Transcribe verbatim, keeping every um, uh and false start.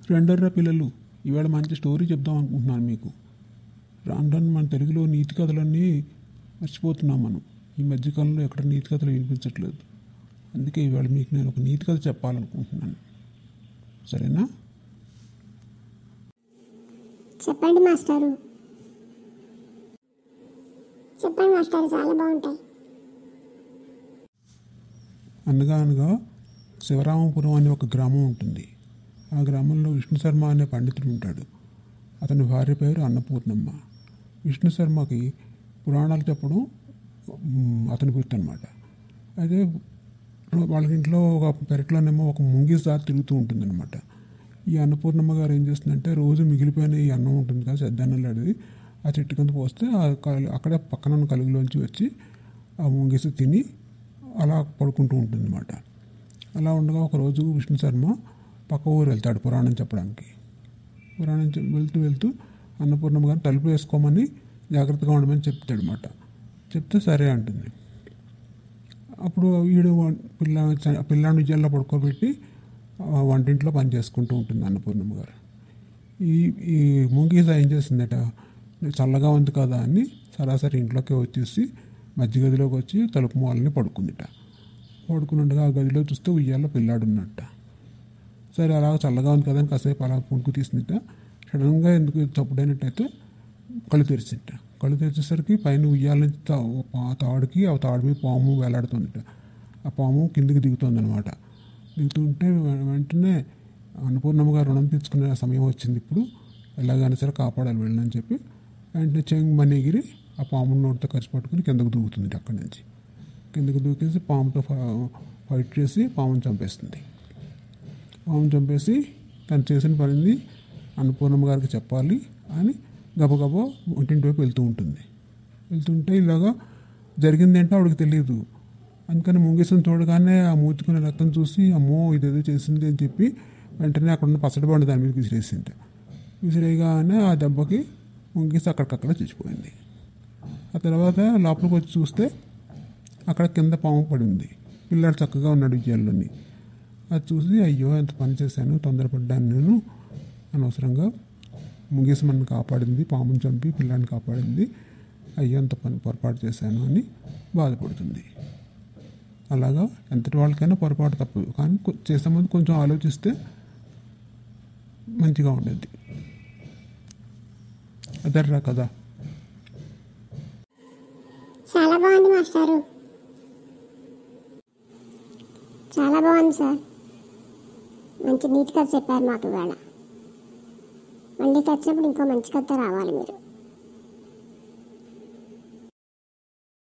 ఫ్రెండర్రా పిల్లలు, ఇవాళ మంచి స్టోరీ చెప్దాం అనుకుంటున్నాను మీకు. రాను రాను మన తెలుగులో నీతి కథలన్నీ మర్చిపోతున్నాం మనం. ఈ మధ్యకాలంలో ఎక్కడ నీతి కథలు వినిపించట్లేదు. అందుకే ఇవాళ మీకు నేను ఒక నీతి కథ చెప్పాలనుకుంటున్నాను. సరేనా? చెప్పండి మాస్టారు. చెప్పండి మాస్టారు, చాలా బాగుంటాయి. అనగా అనగా శివరామపురం అనే ఒక గ్రామం ఉంటుంది. ఆ గ్రామంలో విష్ణు శర్మ అనే పండితుడు ఉంటాడు. అతని భార్య పేరు అన్నపూర్ణమ్మ. విష్ణు శర్మకి పురాణాలు చెప్పడం అతని గుర్తు అనమాట. అయితే వాళ్ళ ఇంట్లో ఒక పెరట్లోనేమో ఒక ముంగిస తిరుగుతూ ఉంటుంది అనమాట. ఈ అన్నపూర్ణమ్మ గారు ఏం చేస్తుందంటే, రోజు మిగిలిపోయిన ఈ అన్నం ఉంటుంది కదా, సద్దన్నం లాంటిది, ఆ చెట్టు కింద పోస్తే అక్కడే పక్కన ఉన్న కలుగులోంచి వచ్చి ఆ ముంగిస తిని అలా పడుకుంటూ ఉంటుంది అనమాట. అలా ఉండగా ఒకరోజు విష్ణు శర్మ పక్క ఊరు వెళ్తాడు పురాణం చెప్పడానికి. పురాణం వెళ్తూ వెళ్తూ అన్నపూర్ణమ్మ గారు తలుపు వేసుకోమని జాగ్రత్తగా ఉండమని చెప్తాడు అనమాట. చెప్తే సరే అంటుంది. అప్పుడు వీడు పిల్ల పిల్లాన్ని ఉయ్యాల్లో పడుకోబెట్టి వంటింట్లో పని చేసుకుంటూ ఉంటుంది అన్నపూర్ణమ్మ గారు. ఈ ఈ ముంగీస ఏం చేసిందట, చల్లగా ఉంది కదా అని సరాసరి ఇంట్లోకి వచ్చేసి మధ్య గదిలోకి వచ్చి తలుపు మూలని పడుకుందిట. పడుకుని ఉండగా ఆ గదిలో చూస్తే ఉయ్యాల్లో పిల్లాడున్నట్ట. సరే అలా చల్లగా ఉంది కదా అని కాసేపు అలా పుణుకు తీసిందిట. సడన్గా ఎందుకు చప్పుడైనట్టయితే కళ్ళు తెరిచింట. కళ్ళు తెరిచేసరికి పైన ఉయ్యాల నుంచి తాడుకి ఆ తాడు మీద పాము వేలాడుతుందిట. ఆ పాము కిందికి దిగుతుందనమాట. దిగుతుంటే వెంటనే అన్నపూర్ణమ్మ గారు రుణం తీర్చుకునే సమయం వచ్చింది, ఇప్పుడు ఎలాగైనా సరే కాపాడాలి వెళ్ళని చెప్పి వెంటనే చెంగు మని ఎగిరి ఆ పాము నోటితో ఖర్చు పట్టుకుని కిందకు దూకుతుంది. అక్కడి నుంచి కిందకు దూకేసి పాముతో ఫైట్ చేసి పాముని చంపేస్తుంది. పాముని చంపేసి తను చేసిన పనిని అన్నపూర్ణమ్మ గారికి చెప్పాలి అని గబగబా ఒంటింటి వైపు వెళ్తూ ఉంటుంది. వెళ్తుంటే ఇలాగా జరిగింది ఏంటో ఆవిడకి తెలియదు. అందుకని ముంగీసను చూడగానే ఆ మూతుకునే రక్తం చూసి అమ్మో ఇదేదో చేసింది అని చెప్పి వెంటనే అక్కడ ఉన్న పసడి బండి దాని మీద విసిరేసింట. విసిరేయగానే ఆ దెబ్బకి ముంగీస అక్కడికక్కడ చచ్చిపోయింది. ఆ తర్వాత లోపలికి వచ్చి చూస్తే అక్కడ కింద పాము పడి ఉంది. పిల్లాడు చక్కగా ఉన్నాడు ఉయ్యాల్లోని. అది చూసి అయ్యో ఎంత పని చేశాను, తొందరపడ్డాను నేను, అనవసరంగా ముంగీస మనల్ని కాపాడింది, పాముని చంపి పిల్లాడిని కాపాడింది, అయ్యో ఎంత పని పొరపాటు చేశాను అని బాధపడుతుంది. అలాగా ఎంతటి వాళ్ళకైనా పొరపాటు తప్పదు, కానీ చేసే ముందు కొంచెం ఆలోచిస్తే మంచిగా ఉండేది. అదర్రా కదా. చాలా బాగుంది మాస్టారు, చాలా బాగుంది సార్. మంచి నీట్ కథ చెప్పారు మాకు ఇవాళ. మళ్ళీ వచ్చినప్పుడు ఇంకో మంచి కథ రావాలి మీరు.